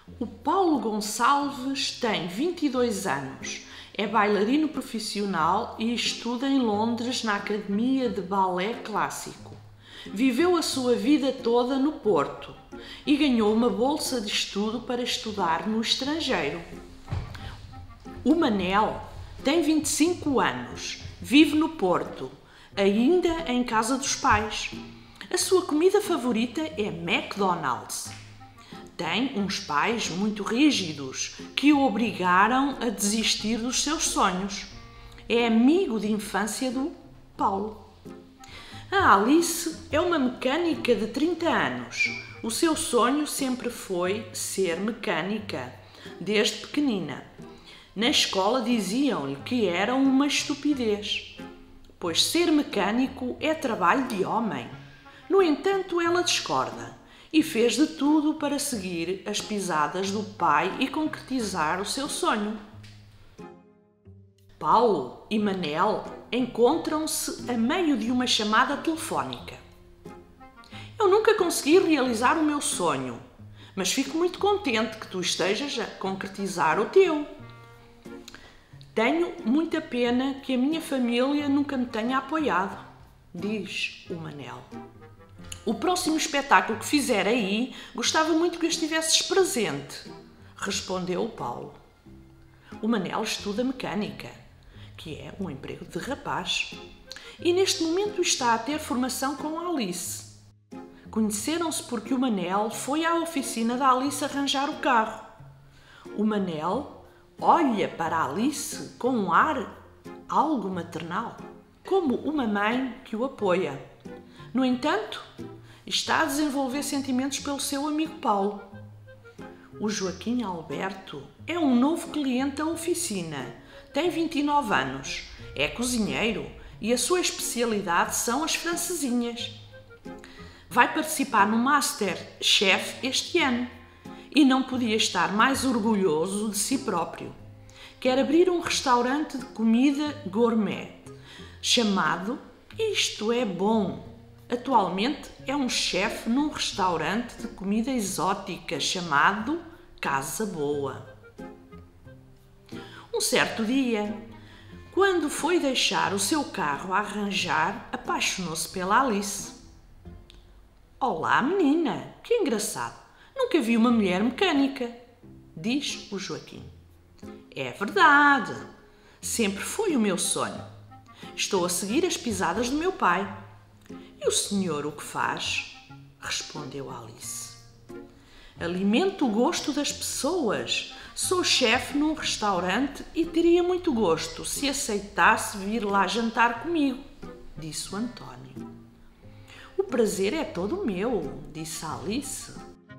O Paulo Gonçalves tem 22 anos, é bailarino profissional e estuda em Londres na Academia de Balé Clássico. Viveu a sua vida toda no Porto e ganhou uma bolsa de estudo para estudar no estrangeiro. O Manel tem 25 anos, vive no Porto, ainda em casa dos pais. A sua comida favorita é McDonald's. Tem uns pais muito rígidos que o obrigaram a desistir dos seus sonhos. É amigo de infância do Paulo. A Alice é uma mecânica de 30 anos. O seu sonho sempre foi ser mecânica, desde pequenina. Na escola diziam-lhe que era uma estupidez, pois ser mecânico é trabalho de homem. No entanto, ela discorda e fez de tudo para seguir as pisadas do pai e concretizar o seu sonho. Paulo e Manel encontram-se a meio de uma chamada telefónica. Eu nunca consegui realizar o meu sonho, mas fico muito contente que tu estejas a concretizar o teu. Tenho muita pena que a minha família nunca me tenha apoiado, diz o Manel. O próximo espetáculo que fizer aí, gostava muito que estivesses presente, respondeu o Paulo. O Manel estuda mecânica, que é um emprego de rapaz, e neste momento está a ter formação com a Alice. Conheceram-se porque o Manel foi à oficina da Alice arranjar o carro. O Manel olha para a Alice com um ar algo maternal, como uma mãe que o apoia. No entanto, está a desenvolver sentimentos pelo seu amigo Paulo. O Joaquim Alberto é um novo cliente da oficina. Tem 29 anos, é cozinheiro e a sua especialidade são as francesinhas. Vai participar no MasterChef este ano e não podia estar mais orgulhoso de si próprio. Quer abrir um restaurante de comida gourmet chamado Isto é Bom. Atualmente é um chefe num restaurante de comida exótica chamado Casa Boa. Um certo dia, quando foi deixar o seu carro a arranjar, apaixonou-se pela Alice. Olá, menina, que engraçado, nunca vi uma mulher mecânica, diz o Joaquim. É verdade, sempre foi o meu sonho. Estou a seguir as pisadas do meu pai. E o senhor o que faz? Respondeu Alice. Alimento o gosto das pessoas. Sou chefe num restaurante e teria muito gosto se aceitasse vir lá jantar comigo, disse o António. O prazer é todo meu, disse a Alice.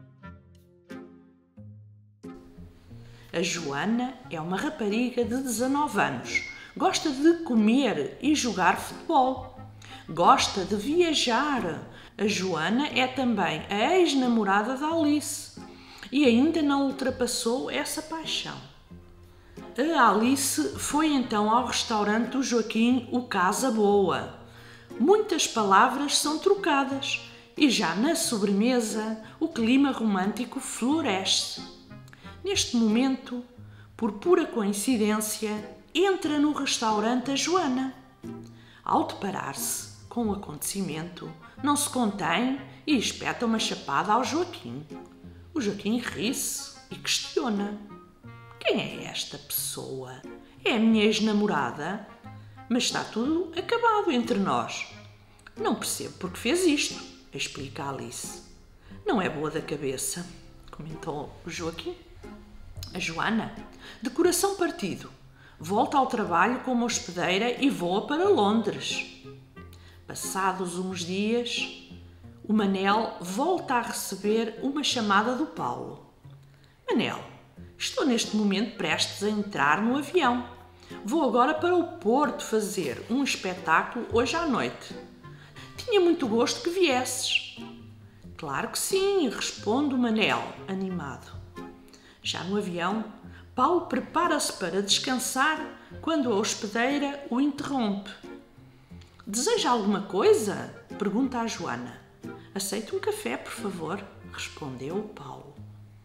A Joana é uma rapariga de 19 anos. Gosta de comer e jogar futebol. Gosta de viajar. A Joana é também a ex-namorada da Alice e ainda não ultrapassou essa paixão. A Alice foi então ao restaurante do Joaquim, o Casa Boa. Muitas palavras são trocadas e já na sobremesa o clima romântico floresce. Neste momento, por pura coincidência, entra no restaurante a Joana. Ao deparar-se com o acontecimento, não se contém e espeta uma chapada ao Joaquim. O Joaquim ri-se e questiona. Quem é esta pessoa? É a minha ex-namorada? Mas está tudo acabado entre nós. Não percebo porque fez isto, explica a Alice. Não é boa da cabeça, comentou o Joaquim. A Joana, de coração partido, volta ao trabalho como hospedeira e voa para Londres. Passados uns dias, o Manel volta a receber uma chamada do Paulo. Manel, estou neste momento prestes a entrar no avião. Vou agora para o Porto fazer um espetáculo hoje à noite. Tinha muito gosto que viesses. Claro que sim, responde o Manel, animado. Já no avião, Paulo prepara-se para descansar quando a hospedeira o interrompe. Deseja alguma coisa? Pergunta a Joana. Aceite um café, por favor, respondeu o Paulo.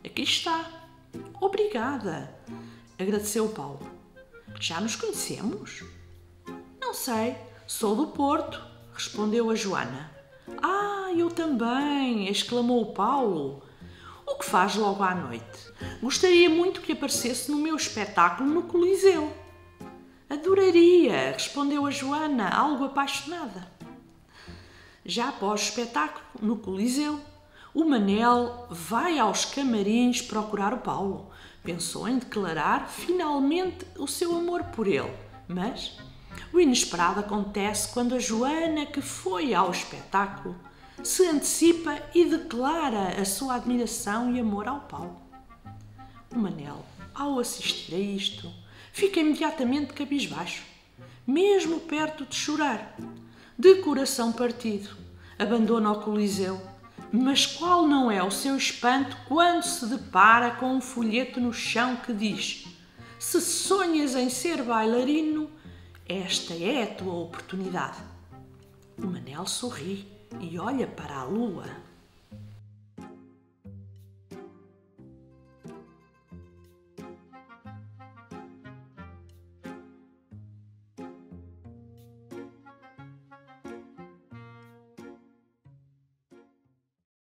Aqui está. Obrigada, agradeceu Paulo. Já nos conhecemos? Não sei, sou do Porto, respondeu a Joana. Ah, eu também, exclamou o Paulo. O que faz logo à noite? Gostaria muito que aparecesse no meu espetáculo no Coliseu. Adoraria, respondeu a Joana, algo apaixonada. Já após o espetáculo, no Coliseu, o Manel vai aos camarins procurar o Paulo. Pensou em declarar finalmente o seu amor por ele, mas o inesperado acontece quando a Joana, que foi ao espetáculo, se antecipa e declara a sua admiração e amor ao Paulo. O Manel, ao assistir a isto, fica imediatamente cabisbaixo, mesmo perto de chorar. De coração partido, abandona o Coliseu, mas qual não é o seu espanto quando se depara com um folheto no chão que diz: se sonhas em ser bailarino, esta é a tua oportunidade. O Manel sorri e olha para a lua.